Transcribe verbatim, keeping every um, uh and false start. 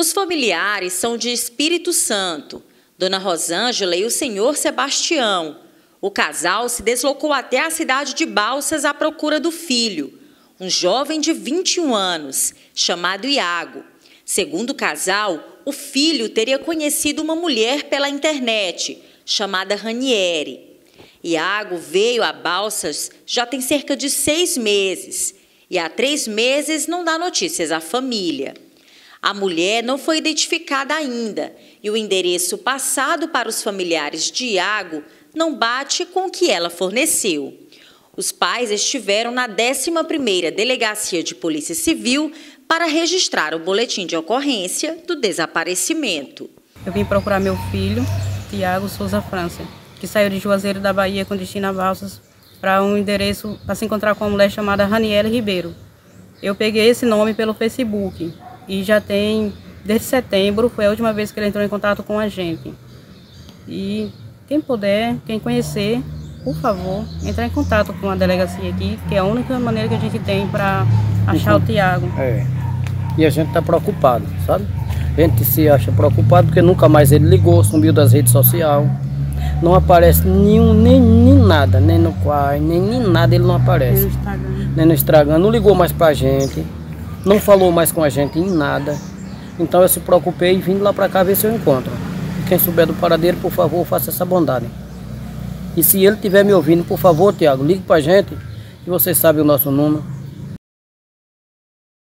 Os familiares são de Espírito Santo, Dona Rosângela e o senhor Sebastião. O casal se deslocou até a cidade de Balsas à procura do filho, um jovem de vinte e um anos, chamado Iago. Segundo o casal, o filho teria conhecido uma mulher pela internet, chamada Ranieri. Iago veio a Balsas já tem cerca de seis meses e há três meses não dá notícias à família. A mulher não foi identificada ainda e o endereço passado para os familiares de Iago não bate com o que ela forneceu. Os pais estiveram na décima primeira Delegacia de Polícia Civil para registrar o boletim de ocorrência do desaparecimento. Eu vim procurar meu filho, Tiago Souza França, que saiu de Juazeiro da Bahia com destino a Balsas para um endereço para se encontrar com uma mulher chamada Ranieri Ribeiro. Eu peguei esse nome pelo Facebook e já tem, desde setembro, foi a última vez que ele entrou em contato com a gente. E quem puder, quem conhecer, por favor, entrar em contato com a delegacia aqui, que é a única maneira que a gente tem para achar uhum. o Tiago. É. E a gente está preocupado, sabe? A gente se acha preocupado porque nunca mais ele ligou, sumiu das redes sociais. Não aparece nenhum, nem, nem nada, nem no Quai, nem, nem nada ele não aparece. Nem no Instagram. Nem no Instagram, não ligou mais pra gente, não falou mais com a gente em nada. Então eu se preocupei e vim lá pra cá ver se eu encontro. E quem souber do paradeiro, por favor, faça essa bondade. E se ele estiver me ouvindo, por favor, Tiago, ligue pra gente, que vocês sabem o nosso número.